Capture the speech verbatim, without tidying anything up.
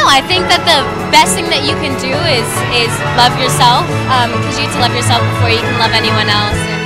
I think that the best thing that you can do is is love yourself, because um, you need to love yourself before you can love anyone else.